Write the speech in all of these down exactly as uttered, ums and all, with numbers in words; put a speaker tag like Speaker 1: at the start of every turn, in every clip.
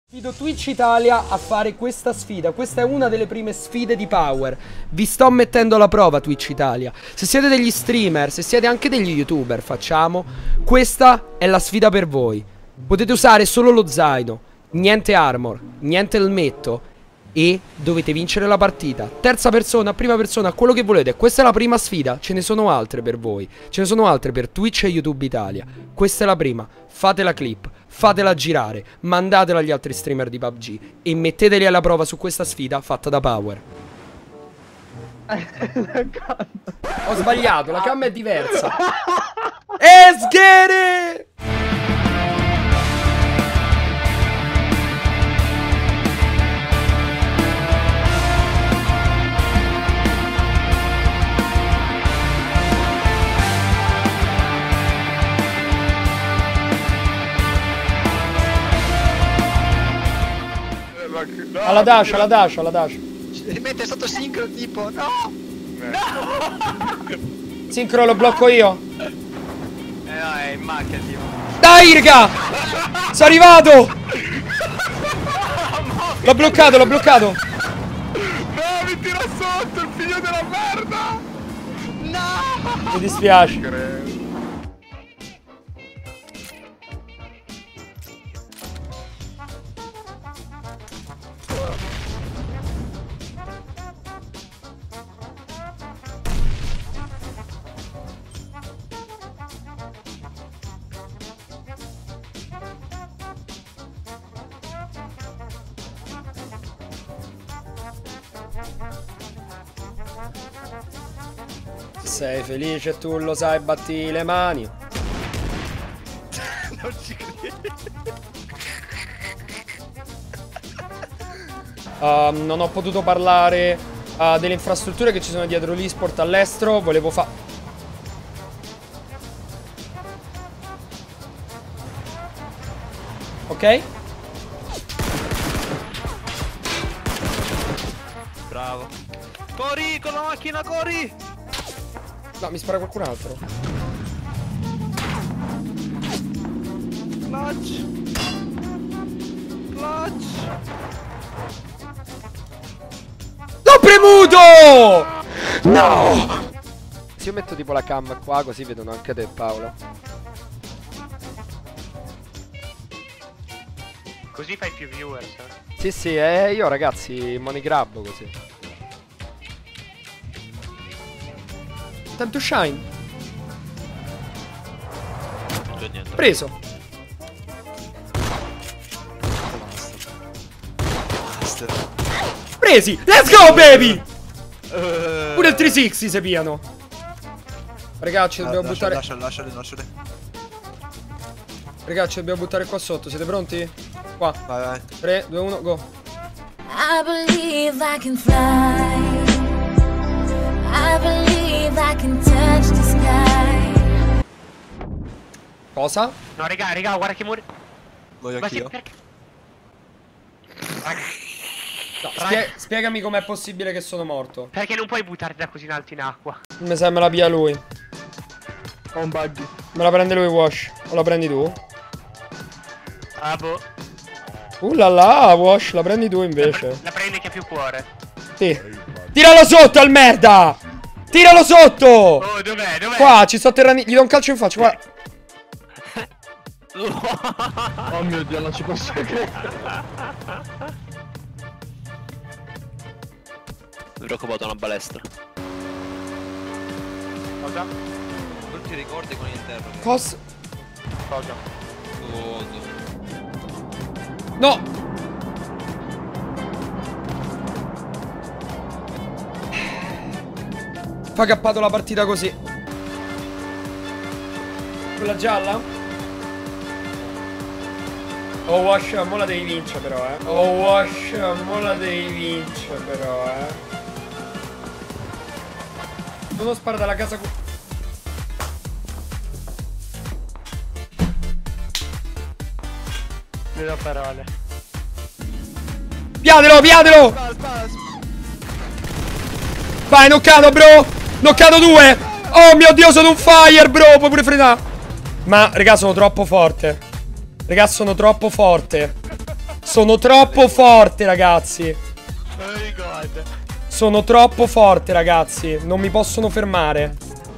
Speaker 1: Sfido Twitch Italia a fare questa sfida. Questa è una delle prime sfide di Power. Vi sto mettendo alla prova, Twitch Italia. Se siete degli streamer, se siete anche degli youtuber, facciamo. Questa è la sfida per voi. Potete usare solo lo zaino, niente armor, niente elmetto, e dovete vincere la partita. Terza persona, prima persona, quello che volete. Questa è la prima sfida, ce ne sono altre per voi. Ce ne sono altre per Twitch e YouTube Italia. Questa è la prima, fate la clip, fatela girare, mandatela agli altri streamer di P U B G e metteteli alla prova su questa sfida fatta da Power. Ho sbagliato, la cam è diversa. Let's get it!
Speaker 2: No,
Speaker 1: alla dash, alla dash, alla dash.
Speaker 2: Mette sotto sincro tipo, no! No!
Speaker 1: Sincro lo blocco io.
Speaker 2: Eh no, è in macchina tipo.
Speaker 1: Dai raga! Sono arrivato! L'ho bloccato, l'ho bloccato.
Speaker 2: No, mi tira sotto il figlio della merda! No!
Speaker 1: Mi dispiace. Sei felice, tu lo sai, batti le mani.
Speaker 2: Non ci credo.
Speaker 1: uh, Non ho potuto parlare uh, delle infrastrutture che ci sono dietro l'esport all'estero. Volevo fare... Ok?
Speaker 2: Bravo. Corri con la macchina, corri!
Speaker 1: No, mi spara qualcun altro.
Speaker 2: Clutch! Clutch!
Speaker 1: L'ho premuto! No! Se io metto tipo la cam qua, così vedono anche te, Paolo.
Speaker 2: Così fai più viewers. Eh.
Speaker 1: Sì, sì, eh, io ragazzi money grabbo così. Tanto shine. Preso.
Speaker 2: Basta.
Speaker 1: Presi. Let's go baby. uh, Pure il trecentosessanta si piano. Ragazzi dobbiamo
Speaker 2: lascia,
Speaker 1: buttare
Speaker 2: Lasciali, lasciali, lasciali.
Speaker 1: Ragazzi dobbiamo buttare qua sotto. Siete pronti? Qua.
Speaker 2: Vai, vai.
Speaker 1: tre, due, uno, go.
Speaker 3: I believe I can fly. I believe I can touch the sky.
Speaker 1: Cosa?
Speaker 4: No, raga, raga, guarda che muore.
Speaker 2: Voglio
Speaker 4: Ma
Speaker 2: anch'io.
Speaker 4: perché?
Speaker 1: No, spie spiegami com'è possibile che sono morto.
Speaker 4: Perché non puoi buttarti da così in alto in acqua?
Speaker 1: Mi sa me la pia lui.
Speaker 2: Ho un bug.
Speaker 1: Me la prende lui Wash. O la prendi tu?
Speaker 4: Ah boh.
Speaker 1: Uh là là, Wash, la prendi tu invece.
Speaker 4: La, la prende che ha più cuore.
Speaker 1: Sì. Tiralo sotto al merda! Tiralo sotto!
Speaker 4: Oh, dov'è? Dov'è?
Speaker 1: Qua, ci sto atterrando. Gli do un calcio in faccia, qua.
Speaker 2: Oh mio Dio, non ci posso credere.
Speaker 5: Mi preoccupato una balestra.
Speaker 4: Cosa?
Speaker 5: Non ti ricordi con il terror?
Speaker 1: Cos...
Speaker 4: Cosa?
Speaker 5: Cosa?
Speaker 1: No! Fa cappato la partita così. Quella gialla? Oh Wash, mo la devi vincere però, eh. Oh Wash, mo la devi vincere però, eh. Uno spara dalla casa.
Speaker 4: Non ho parole.
Speaker 1: Piatelo, piatelo! Vai, knoccato, bro! Knoccato due! Oh mio Dio, sono un fire, bro! Puoi pure frenare. Ma, raga, sono troppo forte. Raga, sono troppo forte. Sono troppo forte, ragazzi.
Speaker 4: Oh my god.
Speaker 1: Sono troppo forte, ragazzi. Non mi possono fermare.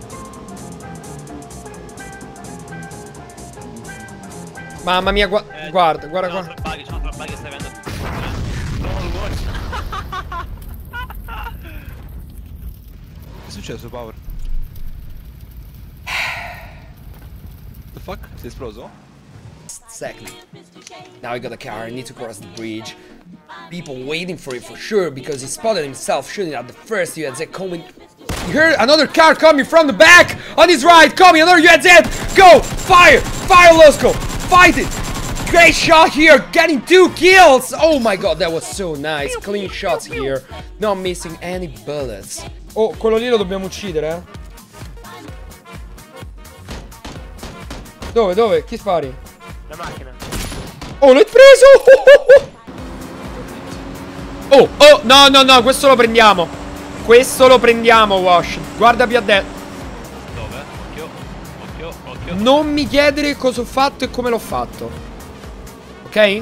Speaker 1: Mamma mia, gua
Speaker 5: Eh,
Speaker 1: guarda, guarda,
Speaker 5: c'ho
Speaker 1: guarda.
Speaker 5: tre buggy, c'ho tre buggy che stai avendo.
Speaker 2: Che è successo, Power? The fuck? Sei esploso?
Speaker 1: Exactly. Now I got a car, I need to cross the bridge. People waiting for it for sure because he spotted himself shooting at the first U Z coming. He heard another car coming from the back on his right, coming another U Z. Go! Fire! Fire, Losco! Fight it! Great shot here, getting two kills! Oh my god, that was so nice. Clean shots here. Not missing any bullets. Oh, quello lì lo dobbiamo uccidere, eh? Dove, dove? Chi spari?
Speaker 4: La macchina.
Speaker 1: Oh, l'hai preso! Oh, oh, no, no, no, questo lo prendiamo. Questo lo prendiamo, Wash. Guarda più a destra.
Speaker 5: Dove? Occhio, occhio, occhio.
Speaker 1: Non mi chiedere cosa ho fatto e come l'ho fatto. Ok?
Speaker 4: È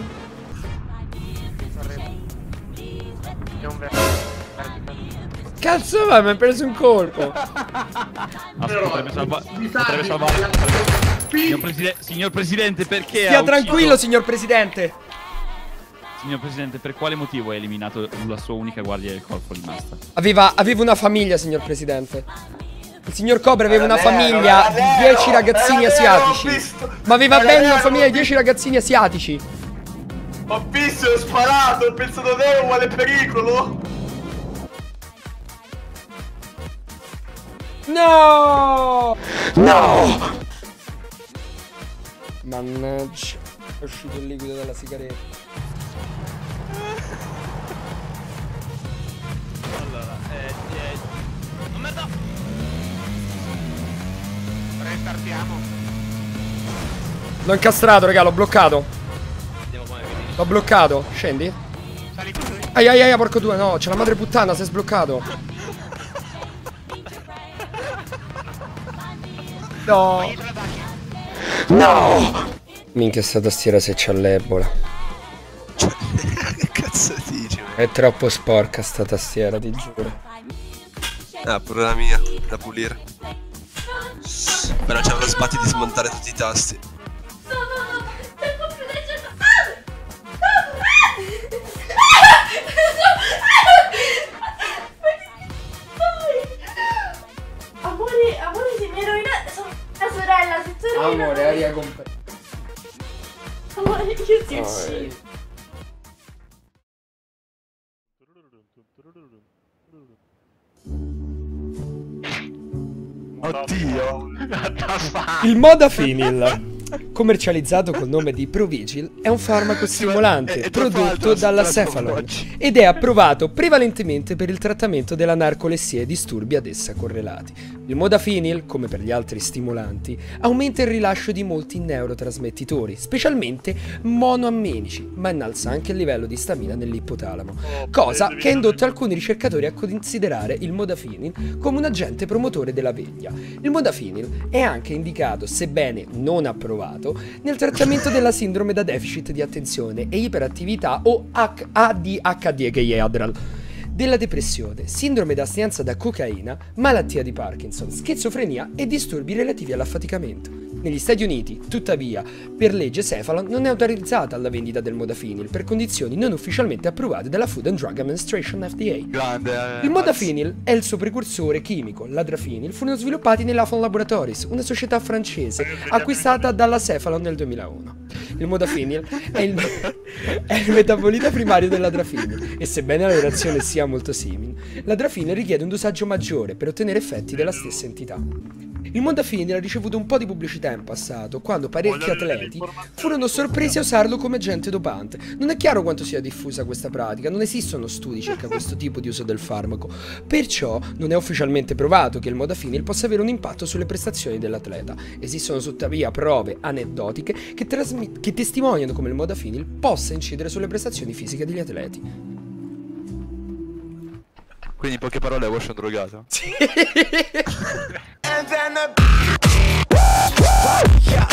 Speaker 4: un vero.
Speaker 1: Cazzo, vai, mi hai preso un colpo.
Speaker 5: Potrebbe salvare. Potrebbe salvare. Signor, preside signor Presidente, perché
Speaker 1: Stia
Speaker 5: ha
Speaker 1: tranquillo,
Speaker 5: ucciso...
Speaker 1: signor Presidente.
Speaker 5: Signor Presidente, per quale motivo ha eliminato la sua unica guardia del corpo rimasta?
Speaker 1: Aveva, aveva una famiglia, signor Presidente. Il signor Cobra aveva una famiglia di dieci ragazzini asiatici. Ma aveva ben una famiglia di dieci ragazzini asiatici.
Speaker 6: Ho visto, ho sparato, ho pensato te uguale pericolo.
Speaker 1: No! No! Mannaggia, è uscito il liquido dalla sigaretta.
Speaker 5: Allora, eh, eh... Oh merda!
Speaker 4: Restartiamo.
Speaker 1: L'ho incastrato, raga, l'ho bloccato.
Speaker 5: Vediamo come finisce.
Speaker 1: L'ho bloccato. Scendi?
Speaker 4: Sali tu.
Speaker 1: Ai ai ai, porco due, no, c'è la madre puttana, si è sbloccato. No. No. Minchia, sta tastiera se c'ha l'ebola.
Speaker 2: Che cazzo dici?
Speaker 1: È troppo sporca sta tastiera, ti giuro.
Speaker 2: Ah, pure la mia, da pulire. Però c'è uno sbatti di smontare tutti i tasti.
Speaker 3: No, no, no, stai proprio leggendo. Amore, amore, se mi hai rovinato. Sono la sorella, se tu rovini.
Speaker 1: Amore, aria compresa.
Speaker 3: Amore, io ti uccido.
Speaker 6: Oddio.
Speaker 1: Il Modafinil, commercializzato col nome di Provigil, è un farmaco stimolante
Speaker 2: è- è troppo
Speaker 1: prodotto
Speaker 2: alto,
Speaker 1: dalla
Speaker 2: troppo
Speaker 1: Cephalon
Speaker 2: oggi.
Speaker 1: ed è approvato prevalentemente per il trattamento della narcolessia e disturbi ad essa correlati. Il Modafinil, come per gli altri stimolanti, aumenta il rilascio di molti neurotrasmettitori, specialmente monoamminici, ma innalza anche il livello di stamina nell'ipotalamo, cosa che ha indotto alcuni ricercatori a considerare il Modafinil come un agente promotore della veglia. Il Modafinil è anche indicato, sebbene non approvato, nel trattamento della sindrome da deficit di attenzione e iperattività o A D H D, che è Adral, della depressione, sindrome d'astinenza da cocaina, malattia di Parkinson, schizofrenia e disturbi relativi all'affaticamento. Negli Stati Uniti, tuttavia, per legge Cephalon non è autorizzata la vendita del Modafinil per condizioni non ufficialmente approvate dalla Food and Drug Administration F D A.
Speaker 2: Grande. eh,
Speaker 1: Il Modafinil è il suo precursore chimico, l'Adrafinil, furono sviluppati nell'Afon Laboratories, una società francese acquistata dalla Cephalon nel duemilauno. Il Modafinil è il, è il metabolita primario dell'Adrafinil e sebbene la reazione sia molto simile, l'Adrafinil richiede un dosaggio maggiore per ottenere effetti della stessa entità. Il Modafinil ha ricevuto un po' di pubblicità in passato, quando parecchi atleti furono sorpresi a usarlo come agente dopante. Non è chiaro quanto sia diffusa questa pratica, non esistono studi circa questo tipo di uso del farmaco, perciò non è ufficialmente provato che il Modafinil possa avere un impatto sulle prestazioni dell'atleta. Esistono tuttavia prove aneddotiche che, trasmi- che testimoniano come il Modafinil possa incidere sulle prestazioni fisiche degli atleti.
Speaker 2: Quindi in poche parole Wash è un drogato.
Speaker 1: Sì.
Speaker 6: And then the